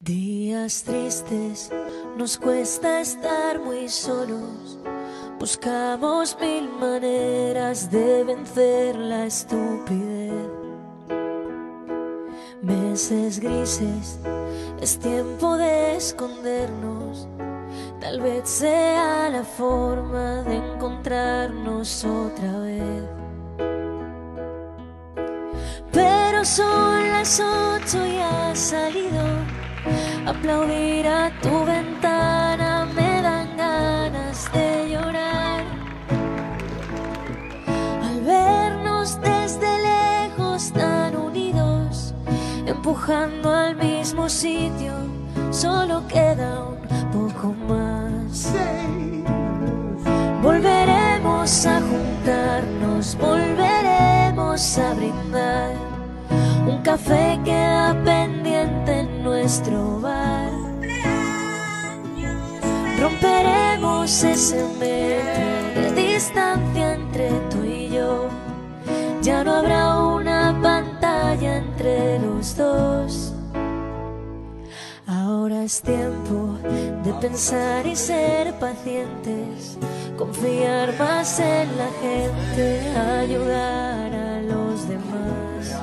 Días tristes, nos cuesta estar muy solos. Buscamos mil maneras de vencer la estupidez. Meses grises, es tiempo de escondernos. Tal vez sea la forma de encontrarnos otra vez. Pero son las 8 y has salido. Aplaudir a tu ventana me dan ganas de llorar. Al vernos desde lejos tan unidos, empujando al mismo sitio, solo queda un poco más. Volveremos a juntarnos, volveremos a brindar. Un café queda pendiente en nuestro bar. Romperemos ese metro de distancia entre tú y yo. Ya no habrá una pantalla entre los dos. Ahora es tiempo de pensar y ser pacientes, confiar más en la gente, ayudar a los demás.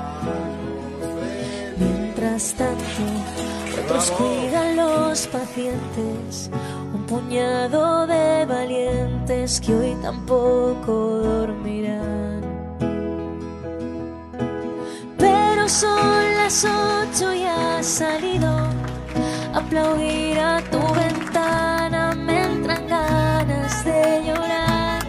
Mientras tanto, otros cuidan los pacientes, un puñado de valientes que hoy tampoco dormirán. Pero son las 8 y has salido. Aplaudir a tu ventana me entran ganas de llorar.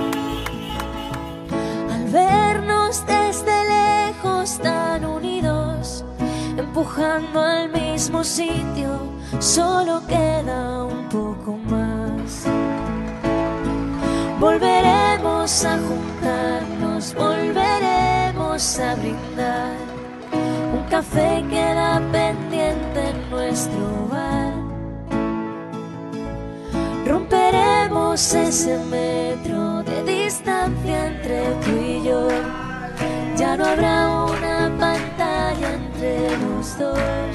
Al vernos desde lejos tan unidos, empujando al mismo sitio, solo queda un poco más. Volveremos a juntarnos, volveremos a brindar. Un café queda pendiente en nuestro bar. Romperemos ese metro de distancia entre tú y yo. Ya no habrá una pantalla entre los dos.